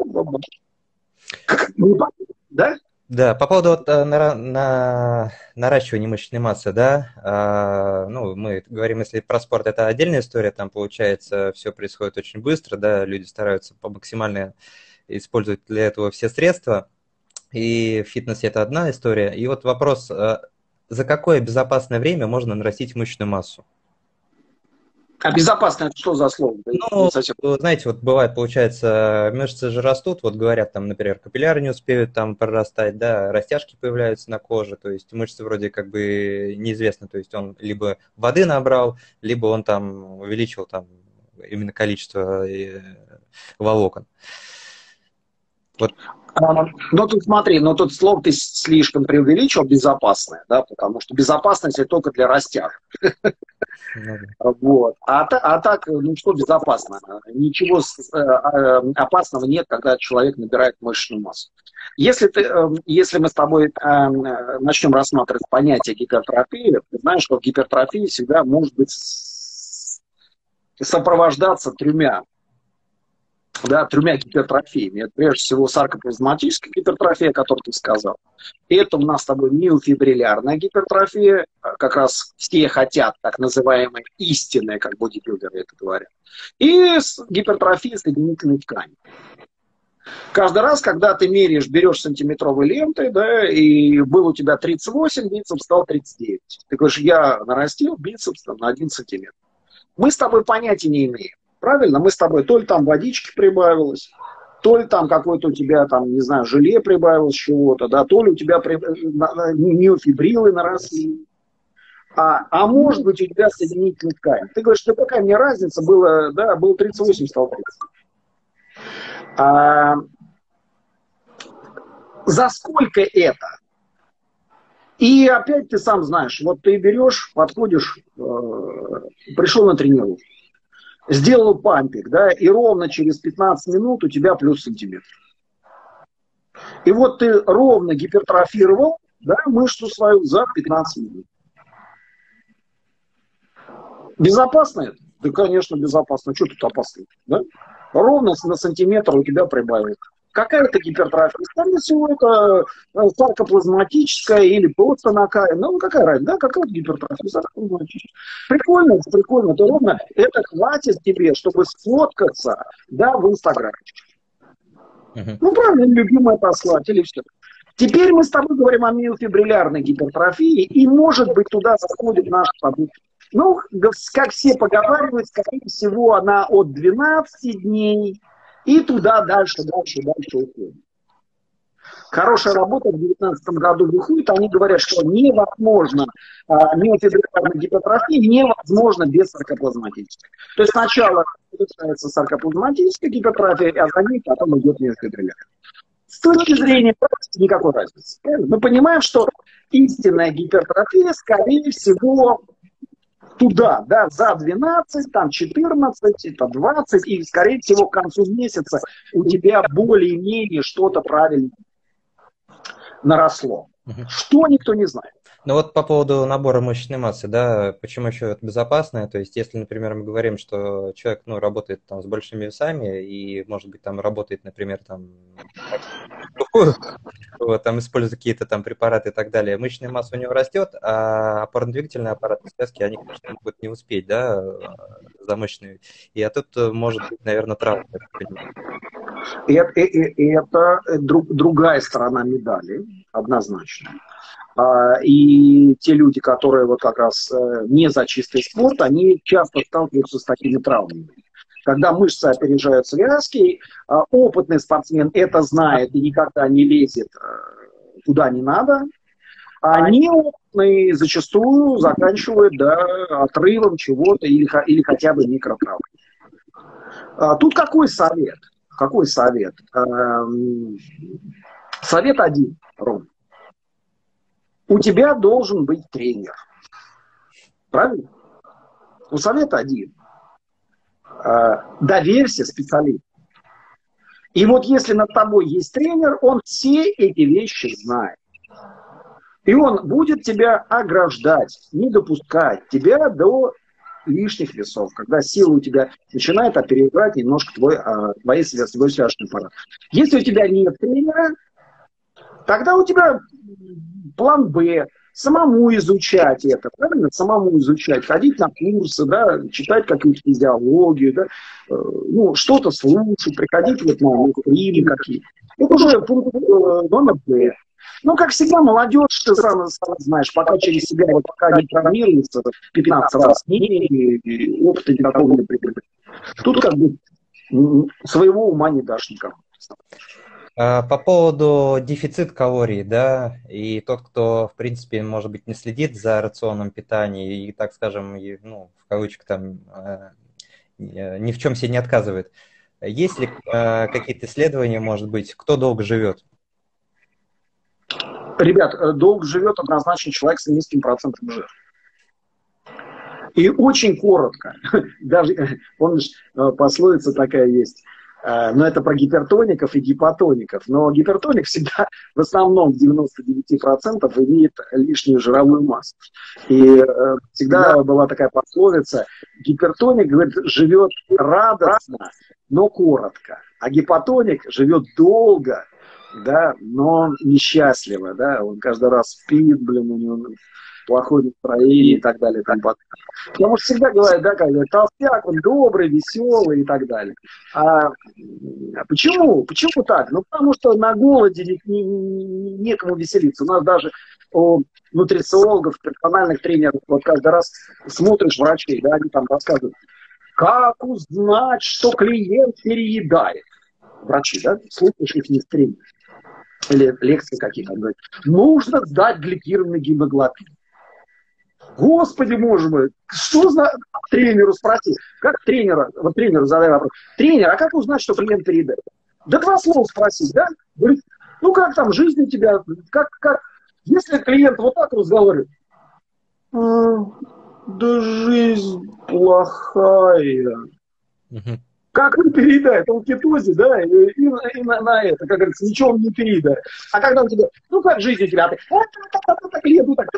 Да? Да, по поводу вот, на, на, наращивания мышечной массы, да, а, ну, мы говорим, если про спорт, это отдельная история, там, получается, все происходит очень быстро, да, люди стараются по максимально использовать для этого все средства, и в фитнесе это одна история. И вот вопрос, за какое безопасное время можно нарастить мышечную массу? А безопасно это что за слово? Ну, совсем... знаете, вот бывает, получается, мышцы же растут, вот говорят, там, например, капилляры не успеют там прорастать, да, растяжки появляются на коже, то есть мышцы вроде как бы неизвестно, то есть он либо воды набрал, либо он там увеличил там именно количество волокон. Вот. Ну, тут смотри, ну, тут слово ты слишком преувеличил, безопасное, да, потому что безопасность это только для растяжек. Вот. А, а так, ну, что безопасно? Ничего опасного нет, когда человек набирает мышечную массу. Если, ты, если мы с тобой начнем рассматривать понятие гипертрофии, ты знаешь, что гипертрофия всегда может быть сопровождаться тремя Да, тремя гипертрофиями. Это прежде всего саркоплазматическая гипертрофия, о которой ты сказал. Это у нас с тобой миофибриллярная гипертрофия. Как раз все хотят так называемые истинные, как бодибилдеры это говорят. И гипертрофия соединительной ткани. Каждый раз, когда ты меряешь, берешь сантиметровые ленты, да, и был у тебя тридцать восемь, бицепс стал тридцать девять. Ты говоришь, я нарастил бицепс там, на один сантиметр. Мы с тобой понятия не имеем. Правильно? Мы с тобой, то ли там водички прибавилось, то ли там какой-то у тебя, там, не знаю, желе прибавилось чего-то, да, то ли у тебя при... миофибрилы наросли. А, а может быть, у тебя соединительная ткань. Ты говоришь, да какая мне разница, было, да, было тридцать восемь, стало тридцать. А, за сколько это? И опять ты сам знаешь, вот ты берешь, подходишь, э, пришел на тренировку. Сделал пампик, да, и ровно через пятнадцать минут у тебя плюс сантиметр. И вот ты ровно гипертрофировал, да, мышцу свою за пятнадцать минут. Безопасно это? Да, конечно, безопасно. Что тут опасно? Да? Ровно на сантиметр у тебя прибавит. Какая это гипертрофия? Скорее всего, это саркоплазматическая или просто накая. Ну, какая разница? Да, какая гипертрофия? Саркоплазматическая. Прикольно, прикольно. Это ровно. Это хватит тебе, чтобы сфоткаться, да, в Инстаграме. Uh-huh. Ну, правильно, любимая послать или все. Теперь мы с тобой говорим о миофибриллярной гипертрофии, и, может быть, туда заходит наша продукция. Ну, как все поговаривают, скорее всего, она от двенадцати дней и туда дальше, дальше, дальше уходит. Хорошая работа в две тысячи девятнадцатом году выходит, они говорят, что невозможно, а, миофибриллярная гипертрофия невозможно без саркоплазматической. То есть сначала начинается саркоплазматическая гипертрофия, а за ней потом идет миофибриллярная. С точки зрения практики никакой разницы. Мы понимаем, что истинная гипертрофия, скорее всего, туда, да, за двенадцать, там четырнадцать, это двадцать, и, скорее всего, к концу месяца у тебя более-менее что-то правильно наросло. Угу. Что, никто не знает. Ну вот по поводу набора мышечной массы, да, почему еще это безопасное, то есть если, например, мы говорим, что человек, ну, работает там с большими весами и, может быть, там работает, например, там, вот, там использует какие-то там препараты и так далее, мышечная масса у него растет, а опорно-двигательные аппараты, связки, они, конечно, могут не успеть, да, за мышечную, и а тут может быть, наверное, травма. И это, и, и, и это друг, другая сторона медали, однозначно. А, и те люди, которые вот как раз не за чистый спорт, они часто сталкиваются с такими травмами. Когда мышцы опережают связки, опытный спортсмен это знает и никогда не лезет куда не надо, а неопытные зачастую заканчивают, да, отрывом чего-то или, или хотя бы микротравмой. Тут какой совет? Какой совет? Совет один, Ром. У тебя должен быть тренер. Правильно? У совет один. Доверься специалисту. И вот если над тобой есть тренер, он все эти вещи знает. И он будет тебя ограждать, не допускать тебя до лишних весов, когда сила у тебя начинает опережать немножко твой, твой, твой связочный аппарат. Если у тебя нет тренера, тогда у тебя план Б. Самому изучать это, правильно? Самому изучать, ходить на курсы, да, читать какую-то физиологию, да, э, ну, что-то слушать, приходить вот на стримы какие-то. Это уже пункт э, номер Б. Ну, как всегда, молодежь, ты сам, сам знаешь, пока через себя, вот пока не травмируется пятнадцать раз, ни опыта никакого не придет. Тут как бы своего ума не дашь никому. По поводу дефицит калорий, да, и тот, кто, в принципе, может быть, не следит за рационом питания и, так скажем, и, ну, в кавычках там, ни в чем себе не отказывает. Есть ли какие-то исследования, может быть, кто долго живет? Ребят, долго живет однозначно человек с низким процентом жира. И очень коротко, даже, помнишь, пословица такая есть, но это про гипертоников и гипотоников. Но гипертоник всегда, в основном, в девяноста девяти процентах имеет лишнюю жировую массу. И э, всегда была такая пословица, гипертоник, говорит, живет радостно, но коротко. А гипотоник живет долго, да, но несчастливо. Да? Он каждый раз спит, блин, у него плохое настроение и так далее. И так далее. Потому что всегда говорят, да, как толстяк, он добрый, веселый и так далее. А, а почему? Почему так? Ну, потому что на голоде ведь не, не, некому веселиться. У нас даже у нутрициологов, персональных тренеров, вот каждый раз смотришь врачей, да, они там рассказывают, как узнать, что клиент переедает. Врачи, да, слушаешь их не тренер. Или лекции какие-то. Нужно сдать гликированный гемоглобин. Господи, боже мой, что за тренеру спроси? Как тренера, вот тренеру задай вопрос. Тренер, а как узнать, что клиент переедает? Да два слова спросить, да? Говорит, ну как там, жизнь у тебя, как, как, если клиент вот так разговаривает, а, да жизнь плохая. Uh-huh. Как он переедает? Он в кетозе, да, и, и, и на, на это, как говорится, ничего он не переедает. А когда он тебе, ну как жизнь у тебя, ты, так еду, так,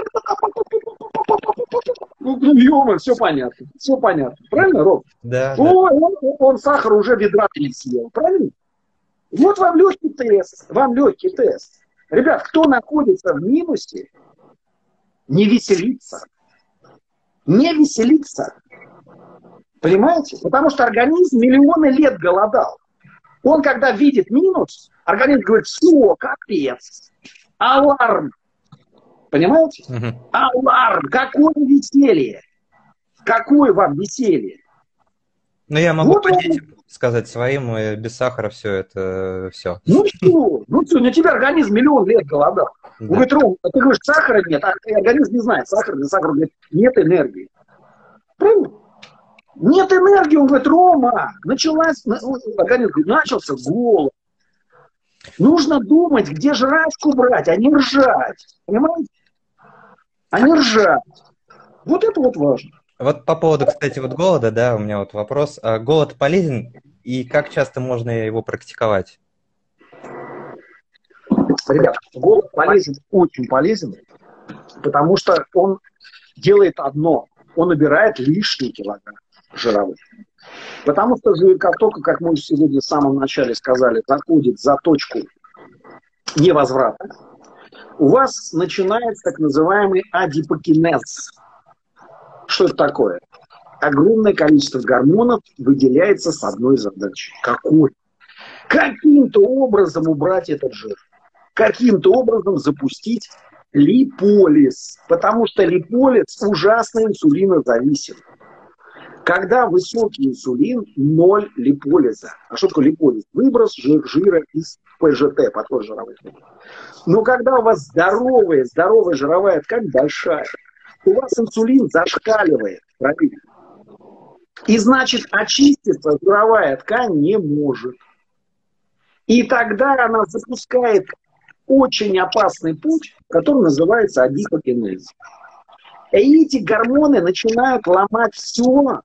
ну, ну ё-моё, все понятно, все понятно. Правильно, Роб? Да. Ой, да. Он, он сахар уже ведра три съел, правильно? Вот вам легкий тест, вам легкий тест. Ребят, кто находится в минусе, не веселится. Не веселится. Понимаете? Потому что организм миллионы лет голодал. Он, когда видит минус, организм говорит, все, капец, аларм. Понимаете? Uh-huh. Аларм, какое веселье. Какое вам веселье. Ну, я могу вот по детям сказать своим, без сахара все это, все. Ну что? Ну что, на тебя организм миллион лет голодал. Да. Он говорит, Ром, ты говоришь, сахара нет, а организм не знает, сахар для сахара, говорит, нет энергии. Правильно? Нет энергии, он говорит, Рома, началась, начался голод. Нужно думать, где жрачку брать, а не ржать. Понимаете? А не ржать. Вот это вот важно. Вот по поводу, кстати, вот голода, да, у меня вот вопрос. А голод полезен и как часто можно его практиковать? Ребят, голод полезен, очень полезен, потому что он делает одно. Он убирает лишние килограммы жировых. Потому что же как только, как мы сегодня в самом начале сказали, заходит за точку невозврата, у вас начинается так называемый адипокинез. Что это такое? Огромное количество гормонов выделяется с одной задачей. Какой? Каким-то образом убрать этот жир. Каким-то образом запустить липолиз. Потому что липолиз ужасно инсулинозависим. Когда высокий инсулин, ноль липолиза. А что такое липолиз? Выброс жир, жира из ПЖТ, подход жировой ткани. Но когда у вас здоровая, здоровая жировая ткань большая, у вас инсулин зашкаливает. Правильно? И значит, очиститься жировая ткань не может. И тогда она запускает очень опасный путь, который называется адипогенез. И эти гормоны начинают ломать все.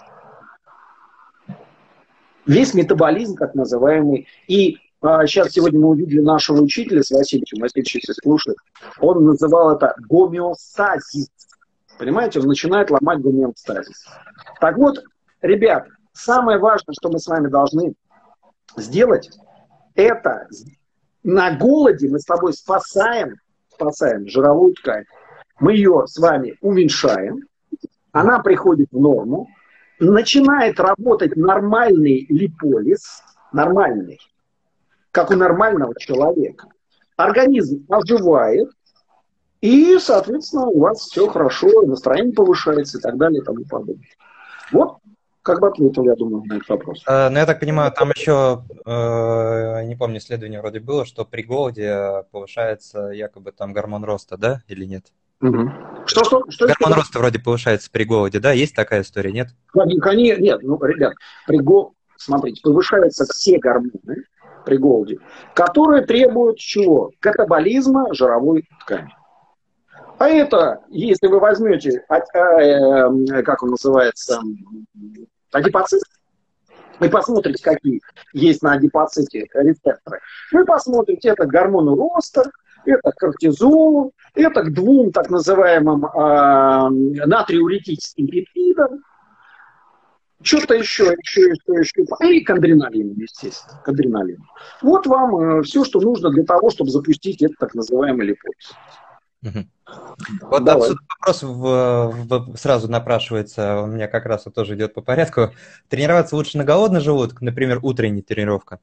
Весь метаболизм, так называемый. И а, сейчас сегодня мы увидели нашего учителя с Васильевичем, Васильевич, если слушает, он называл это гомеостазис. Понимаете, он начинает ломать гомеостазис. Так вот, ребят, самое важное, что мы с вами должны сделать, это на голоде мы с тобой спасаем, спасаем жировую ткань. Мы ее с вами уменьшаем, она приходит в норму, начинает работать нормальный липолиз, нормальный, как у нормального человека. Организм оживает, и, соответственно, у вас все хорошо, настроение повышается и так далее и тому подобное. Вот, как бы ответил, я думаю, на этот вопрос. А, ну, я так понимаю, там еще, э, не помню, исследование вроде было, что при голоде повышается якобы там гормон роста, да, или нет? Угу. Что, что, что Гормон роста вроде повышается при голоде, да? Есть такая история, нет? Конечно, нет, ну, ребят, при голоде, смотрите, повышаются все гормоны при голоде, которые требуют чего? Катаболизма жировой ткани. А это, если вы возьмете, как он называется, адипоцит, и посмотрите, какие есть на адипоците рецепторы, вы посмотрите, это гормоны роста, это кортизол, это к двум так называемым э, натриуретическим пептидам, что-то еще, еще, еще, еще, и к адреналину, естественно, к адреналину. Вот вам э, все, что нужно для того, чтобы запустить этот так называемый липолиз. Угу. Вот Давай. отсюда вопрос в, в, сразу напрашивается, у меня как раз вот тоже идет по порядку. Тренироваться лучше на голодный желудок, например, утренняя тренировка?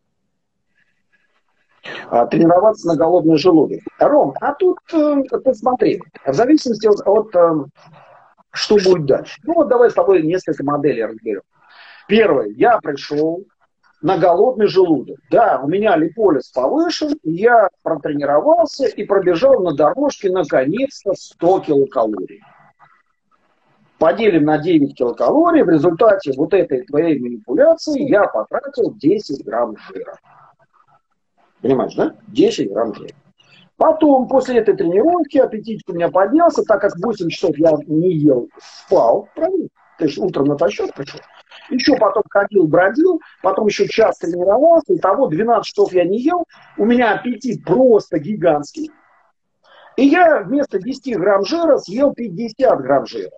А, тренироваться на голодный желудок. Ром, а тут э, посмотри, в зависимости от, от э, что будет дальше. Ну вот давай с тобой несколько моделей разберем. Первое, я пришел на голодный желудок. Да, у меня липолиз повышен, я протренировался и пробежал на дорожке наконец-то сто килокалорий. Поделим на девять килокалорий, в результате вот этой твоей манипуляции я потратил десять грамм жира. Понимаешь, да? десять грамм жира. Потом, после этой тренировки, аппетит у меня поднялся, так как восемь часов я не ел, спал, правильно? Ты же утром натощак пришел. Еще потом ходил, бродил, потом еще час тренировался, и того двенадцать часов я не ел, у меня аппетит просто гигантский. И я вместо десяти грамм жира съел пятьдесят грамм жира.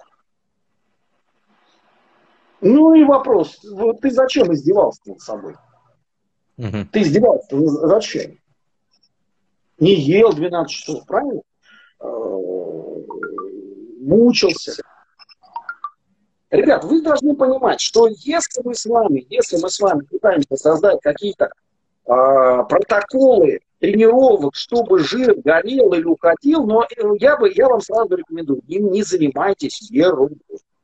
Ну и вопрос, вот ты зачем издевался над собой? Угу. Ты издевался, зачем? Не ел двенадцать часов, правильно? Мучился. Ребят, вы должны понимать, что если мы с вами, если мы с вами пытаемся создать какие-то э, протоколы тренировок, чтобы жир горел или уходил, но я, бы, я вам сразу рекомендую, не, не занимайтесь ерундой.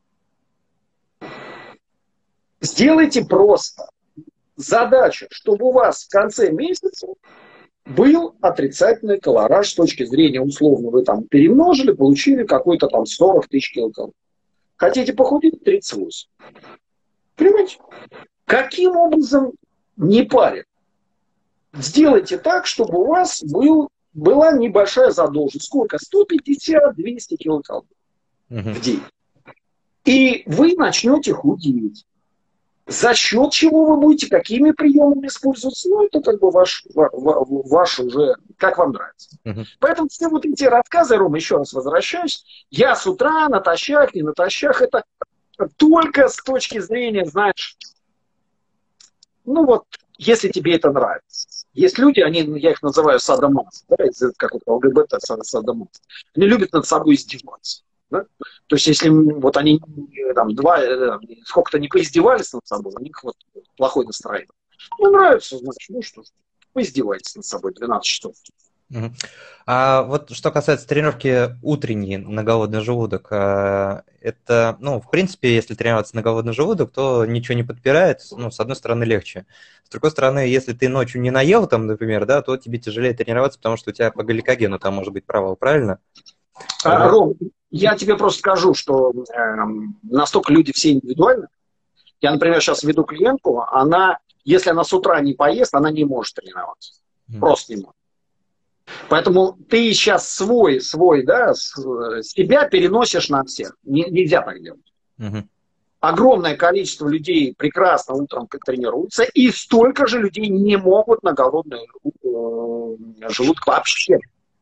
Сделайте просто. Задача, чтобы у вас в конце месяца был отрицательный колораж с точки зрения, условно, вы там перемножили, получили какой-то там сорок тысяч килокалорий. Хотите похудеть? тридцать восемь. Понимаете? Каким образом не парит? Сделайте так, чтобы у вас был, была небольшая задолженность. Сколько? сто пятьдесят - двести килокалорий угу. в день. И вы начнете худеть. За счет чего вы будете, какими приемами использоваться, ну, это как бы ваш, ваш уже, как вам нравится. Uh-huh. Поэтому все вот эти рассказы, Рома, еще раз возвращаюсь, я с утра натощак, не натощак, это только с точки зрения, знаешь, ну вот, если тебе это нравится. Есть люди, они, я их называю садомаз, да, из какого-то ЛГБТ садомаз, они любят над собой издеваться. Да? То есть, если вот они там два, сколько-то не поиздевались над собой, у них вот плохое настроение. Ну, нравится, значит, ну что ж, вы издеваетесь над собой двенадцать часов. Мгм. А вот что касается тренировки утренней на голодный желудок, а, это, ну, в принципе, если тренироваться на голодный желудок, то ничего не подпирает, ну, с одной стороны, легче. С другой стороны, если ты ночью не наел, там, например, да, то тебе тяжелее тренироваться, потому что у тебя по гликогену там может быть провал, правильно? А, Вот. Ром, я тебе просто скажу, что эм, настолько люди все индивидуальны. Я, например, сейчас веду клиентку, она, если она с утра не поест, она не может тренироваться. Мгм. Просто не может. Поэтому ты сейчас свой, свой, да, с- себя переносишь на всех. Не- нельзя так делать. Мгм. Огромное количество людей прекрасно утром тренируются, и столько же людей не могут на голодный э, желудок вообще.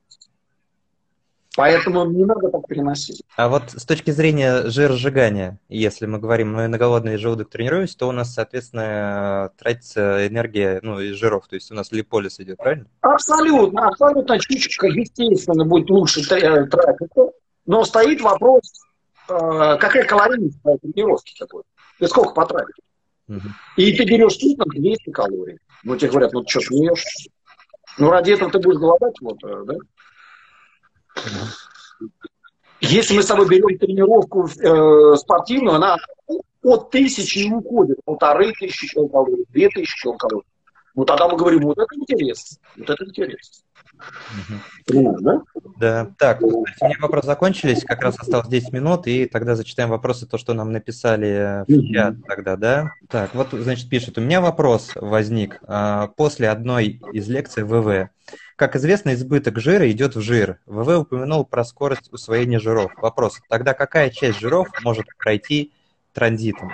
Поэтому не надо так переносить. А вот с точки зрения жиросжигания, если мы говорим, мы на голодный желудок тренируемся, то у нас, соответственно, тратится энергия, ну, из жиров, то есть у нас липолиз идет, правильно? Абсолютно, абсолютно чучка, естественно, будет лучше тра- тратиться. Но стоит вопрос, э, какая калорийность твоей тренировки такой? Ты сколько потратишь? Мгм. И ты берешь суток двести калорий. Ну, тебе говорят, ну, ты что, смеешься? Ну, ради этого ты будешь голодать, вот, э, да? Мгм. Если мы с тобой берем тренировку э, спортивную, она от тысячи не уходит. Полторы тысячи килокалорий, две тысячи килокалорий. Ну, тогда мы говорим, вот это интересно, вот это интересно. Мгм. Понимаешь, да? Да, так, кстати, у меня вопросы закончились, как раз осталось десять минут, и тогда зачитаем вопросы, то, что нам написали в чат Мгм. тогда, да? Так, вот, значит, пишет, у меня вопрос возник а, после одной из лекций ВВ. Как известно, избыток жира идет в жир. ВВ упомянул про скорость усвоения жиров. Вопрос, тогда какая часть жиров может пройти транзитом?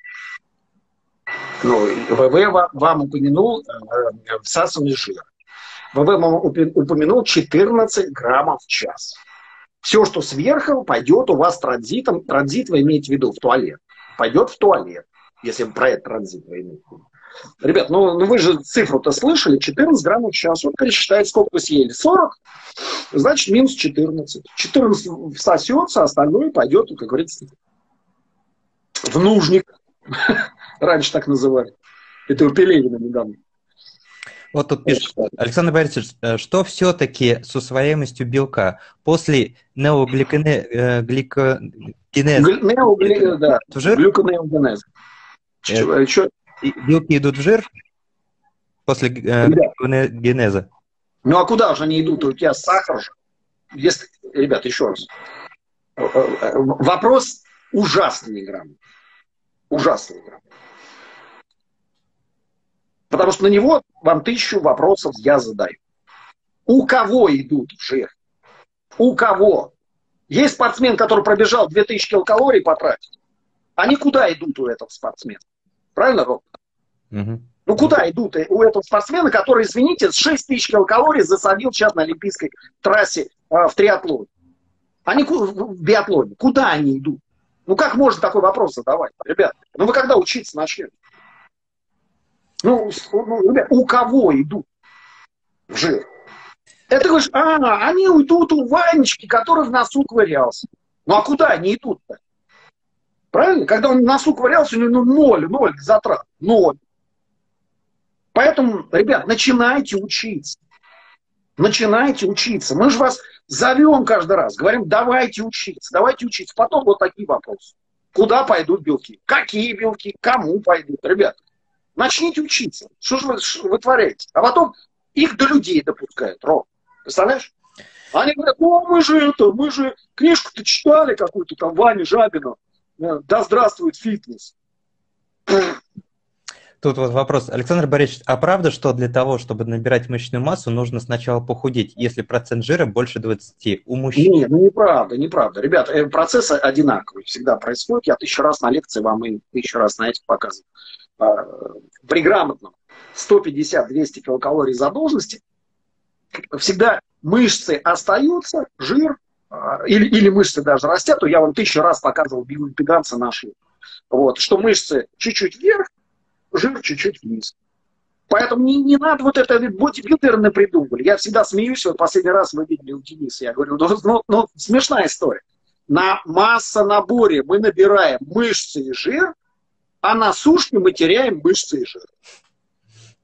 Ну, ВВ ва- вам упомянул э, всасывание жира. ВВ вам упе- упомянул четырнадцать граммов в час. Все, что сверху, пойдет у вас транзитом. Транзит вы имеете в виду в туалет. Пойдет в туалет, если про этот транзит вы имеете в виду. Ребят, ну, ну вы же цифру-то слышали, четырнадцать граммов в час. Вот пересчитайте, сколько вы съели. сорок, значит, минус четырнадцать. четырнадцать всосется, остальное пойдет, как говорится, в нужник. Раньше так называли. Это у Пелевина недавно. Вот тут пишет, Александр Борисович, э, что все-таки с усвояемостью белка после неогликогенеза Гл- неогли- да, в жир? глюконеогенез. Э, Чё- чё- и белки идут в жир после э, Ребят, гликогенеза? ну а куда же они идут? У тебя сахар же. Если, ребят, еще раз. Э, э, Вопрос ужасный грамм. Ужасный грамм. Потому что на него вам тысячу вопросов я задаю. У кого идут в жир? У кого? Есть спортсмен, который пробежал две тысячи килокалорий потратил. Они куда идут у этого спортсмена? Правильно, Роб? Угу. Ну куда идут у этого спортсмена, который, извините, шесть тысяч килокалорий засадил сейчас на олимпийской трассе э, в триатлоне? Они в биатлоне. Куда они идут? Ну как можно такой вопрос задавать, ребят? Ну вы когда учиться начнете? Ну, ну ребят, у кого идут в жир? Это говоришь, а, они уйдут у Ванечки, который в носу ковырялся. Ну а куда они идут-то? Правильно? Когда он в носу ковырялся, у него ну, ноль, ноль затрат, ноль. Поэтому, ребят, начинайте учиться. Начинайте учиться. Мы же вас зовем каждый раз, говорим, давайте учиться, давайте учиться. Потом вот такие вопросы. Куда пойдут белки? Какие белки? Кому пойдут? Ребят, начните учиться. Что же вы что вы творяете? А потом их до людей допускают. Ром, представляешь? Они говорят, ну мы же это, мы же книжку-то читали какую-то там Вани Жабина. Да здравствует фитнес. Тут вот вопрос. Александр Борисович, а правда, что для того, чтобы набирать мышечную массу, нужно сначала похудеть, если процент жира больше двадцати у мужчин? Нет, ну неправда, неправда. Ребята, процессы одинаковые всегда происходят. Я тысячу раз на лекции вам и тысячу раз на этих показываю. При грамотном сто пятьдесят - двести килокалорий задолженности всегда мышцы остаются, жир, или, или мышцы даже растят, то я вам тысячу раз показывал биоимпедансы наши. Вот, что мышцы чуть-чуть вверх, жир чуть-чуть вниз. Поэтому не, не надо вот это, бодибилдеры придумали. Я всегда смеюсь, вот последний раз вы видели у Дениса, я говорю, ну, ну, ну смешная история. На массонаборе мы набираем мышцы и жир, а на сушке мы теряем мышцы и жир.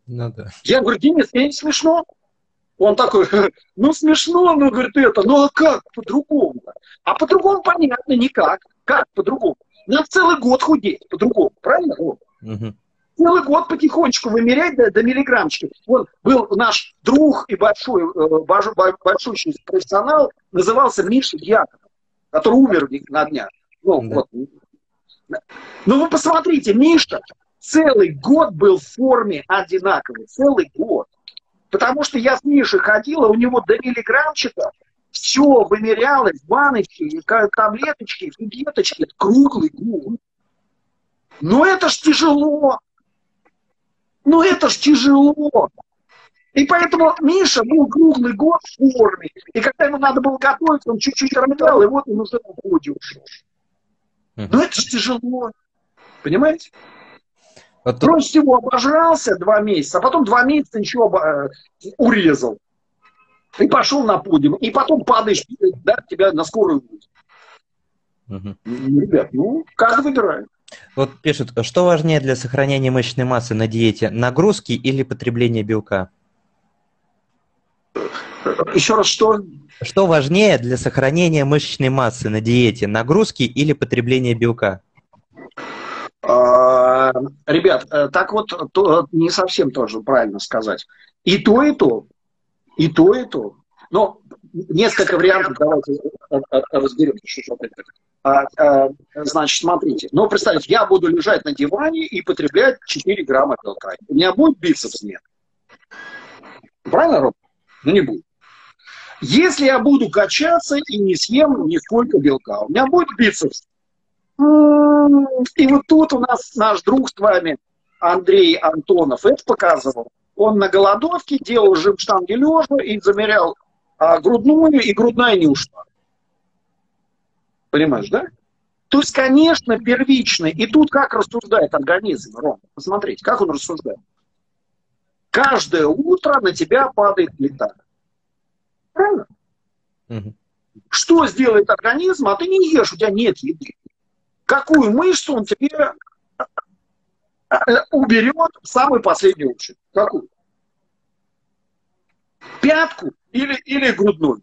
Ну да. Я говорю, Денис, мне не смешно. Он такой, ну смешно, ну, говорит, это, ну а как по-другому? А по-другому понятно, никак. Как по-другому? Надо целый год худеть по-другому, правильно? Вот. Угу. Целый год потихонечку вымерять до, до миллиграммчиков. Вот был наш друг и большой, большой, большой профессионал, назывался Миша Дьяконов, который умер на днях. Ну, да. Вот. Ну вы посмотрите, Миша целый год был в форме одинаковой, целый год. Потому что я с Мишей ходила, у него до миллиграммчика все вымерялось, баночки, таблеточки, фигеточки, круглый год. Но это ж тяжело. Ну это ж тяжело. И поэтому Миша был круглый год в форме. И когда ему надо было готовиться, он чуть-чуть ромлял, и вот он уже в ходе ушел. Но это ж тяжело. Понимаете? Вот тут... Проще всего обожрался два месяца, а потом два месяца ничего э, урезал. И пошел на подиум. И потом падаешь, да, тебя на скорую будет. Угу. Ребят, ну, каждый выбирает. Вот пишут, что важнее для сохранения мышечной массы на диете, нагрузки или потребление белка? Еще раз, что? Что важнее для сохранения мышечной массы на диете, нагрузки или потребление белка? Ребят, так вот, то, не совсем тоже правильно сказать. И то, и то. И то, и то. Но несколько вариантов давайте разберем. Значит, смотрите. Ну, представьте, я буду лежать на диване и потреблять четыре грамма белка. У меня будет бицепс? Нет. Правильно, Роб? Ну, не будет. Если я буду качаться и не съем нисколько белка, у меня будет бицепс. И вот тут у нас наш друг с вами, Андрей Антонов, это показывал. Он на голодовке делал жим-штанги лежа и замерял а, грудную, и грудная не ушла. Понимаешь, да? То есть, конечно, первично. И тут как рассуждает организм, Ром? Посмотрите, как он рассуждает. Каждое утро на тебя падает плита. Правильно? Угу. Что сделает организм? А ты не ешь, у тебя нет еды. Какую мышцу он тебе уберет в самую последнюю очередь? Какую? Пятку или, или грудную?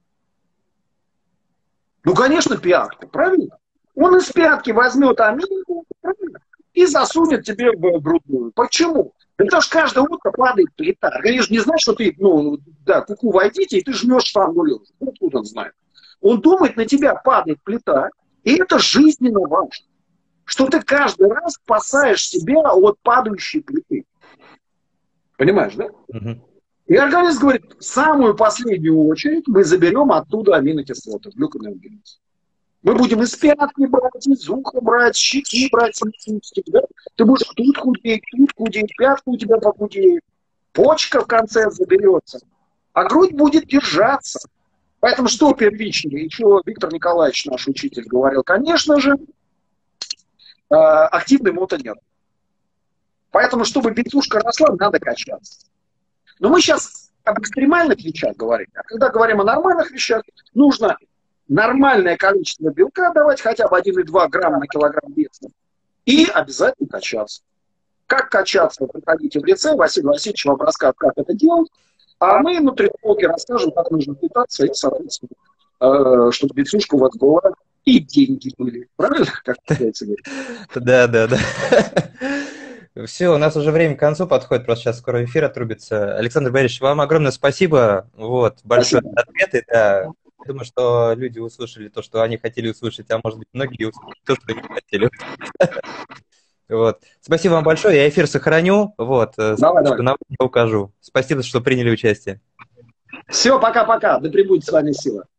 Ну, конечно, пятку, правильно? Он из пятки возьмет аминку, правильно? И засунет тебе в грудную. Почему? Потому что каждое утро падает плита. Конечно, не знаешь, что ты, ну, да, куку войдите, и ты жмешь штангу лежа. Откуда он знает? Он думает, на тебя падает плита, и это жизненно важно. Что ты каждый раз спасаешь себя от падающей плиты. Понимаешь, да? Угу. И организм говорит, в самую последнюю очередь мы заберем оттуда аминокислоты, глюконеогенез. Мы будем из пятки брать, из уха брать, щеки брать, да? Ты будешь тут худеть, тут худеть, пятка у тебя похудеет, почка в конце заберется, а грудь будет держаться. Поэтому что первичнее, и что Виктор Николаевич, наш учитель, говорил, конечно же, активный мотонерв. Поэтому, чтобы бицушка росла, надо качаться. Но мы сейчас об экстремальных вещах говорим. А когда говорим о нормальных вещах, нужно нормальное количество белка давать, хотя бы один и два грамма на килограмм веса. И обязательно качаться. Как качаться, приходите в лицей, Василий Васильевич вам расскажет, как это делать. А мы нутрициологи расскажем, как нужно питаться, и, соответственно, чтобы бицушка у вас была, и деньги были. Правильно? Как говорится? Да, да, да. Все, у нас уже время к концу подходит, просто сейчас скоро эфир отрубится. Александр Борисович, вам огромное спасибо. Вот, большое ответы, да. Я думаю, что люди услышали то, что они хотели услышать, а может быть, многие услышали то, что не хотели услышать. Вот. Спасибо вам большое, я эфир сохраню, вот, давай, давай. На укажу. Спасибо, что приняли участие. Все, пока-пока, да пребудет с вами сила.